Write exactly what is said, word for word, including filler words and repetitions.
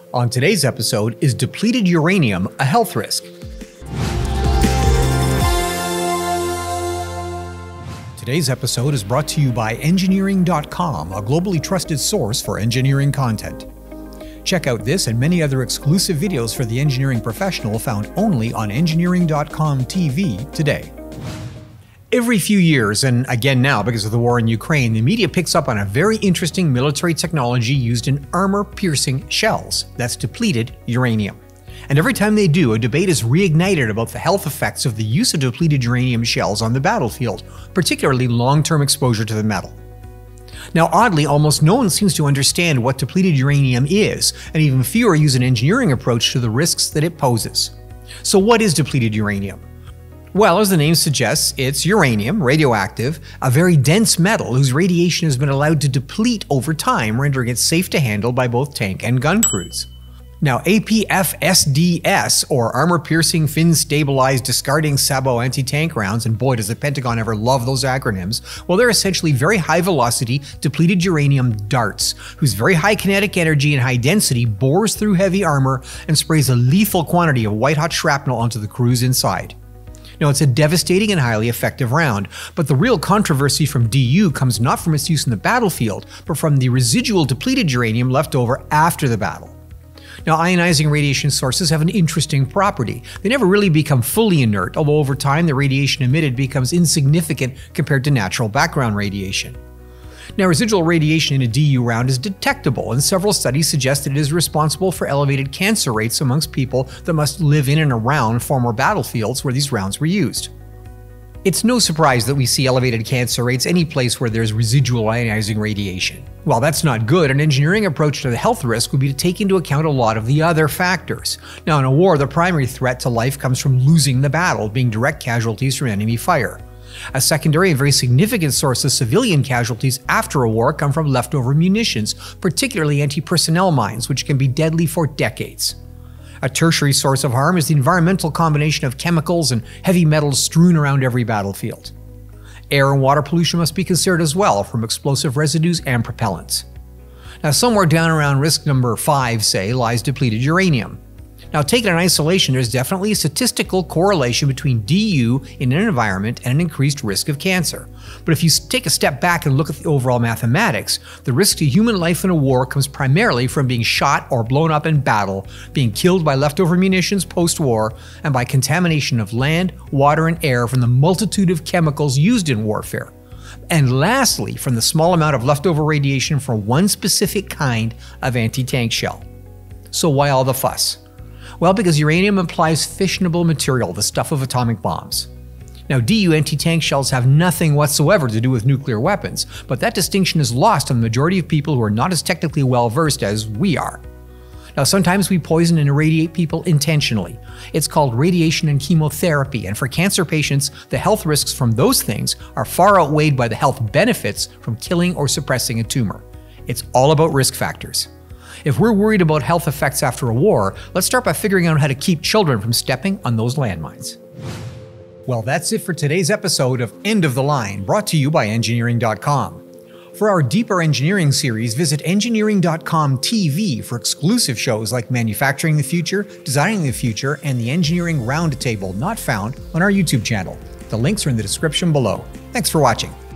On today's episode, is depleted uranium a health risk? Today's episode is brought to you by engineering dot com, a globally trusted source for engineering content. Check out this and many other exclusive videos for the engineering professional found only on engineering dot com T V today. Every few years, and again now because of the war in Ukraine, the media picks up on a very interesting military technology used in armor-piercing shells. That's depleted uranium. And every time they do, a debate is reignited about the health effects of the use of depleted uranium shells on the battlefield, particularly long-term exposure to the metal. Now oddly, almost no one seems to understand what depleted uranium is, and even fewer use an engineering approach to the risks that it poses. So what is depleted uranium? Well, as the name suggests, it's uranium, radioactive, a very dense metal whose radiation has been allowed to deplete over time, rendering it safe to handle by both tank and gun crews. Now, A P F S D S, or Armor-Piercing Fin-Stabilized Discarding Sabot Anti-Tank Rounds, and boy does the Pentagon ever love those acronyms, well they're essentially very high-velocity, depleted uranium darts, whose very high kinetic energy and high density bores through heavy armor and sprays a lethal quantity of white-hot shrapnel onto the crews inside. Now, it's a devastating and highly effective round, but the real controversy from D U comes not from its use in the battlefield, but from the residual depleted uranium left over after the battle. Now, ionizing radiation sources have an interesting property. They never really become fully inert, although over time the radiation emitted becomes insignificant compared to natural background radiation. Now, residual radiation in a D U round is detectable, and several studies suggest that it is responsible for elevated cancer rates amongst people that must live in and around former battlefields where these rounds were used. It's no surprise that we see elevated cancer rates any place where there's residual ionizing radiation. While that's not good, an engineering approach to the health risk would be to take into account a lot of the other factors. Now, in a war, the primary threat to life comes from losing the battle, being direct casualties from enemy fire. A secondary and very significant source of civilian casualties after a war come from leftover munitions, particularly anti-personnel mines, which can be deadly for decades. A tertiary source of harm is the environmental combination of chemicals and heavy metals strewn around every battlefield. Air and water pollution must be considered as well, from explosive residues and propellants. Now, somewhere down around risk number five, say, lies depleted uranium. Now, taken in isolation, there's definitely a statistical correlation between D U in an environment and an increased risk of cancer. But if you take a step back and look at the overall mathematics, the risk to human life in a war comes primarily from being shot or blown up in battle, being killed by leftover munitions post-war, and by contamination of land, water, and air from the multitude of chemicals used in warfare. And lastly, from the small amount of leftover radiation from one specific kind of anti-tank shell. So why all the fuss? Well, because uranium implies fissionable material, the stuff of atomic bombs. Now, D U anti-tank shells have nothing whatsoever to do with nuclear weapons, but that distinction is lost on the majority of people who are not as technically well versed as we are. Now, sometimes we poison and irradiate people intentionally. It's called radiation and chemotherapy, and for cancer patients, the health risks from those things are far outweighed by the health benefits from killing or suppressing a tumor. It's all about risk factors. If we're worried about health effects after a war, let's start by figuring out how to keep children from stepping on those landmines. Well, that's it for today's episode of End of the Line, brought to you by engineering dot com. For our deeper engineering series, visit engineering dot com T V for exclusive shows like Manufacturing the Future, Designing the Future, and the Engineering Roundtable, not found on our YouTube channel. The links are in the description below. Thanks for watching.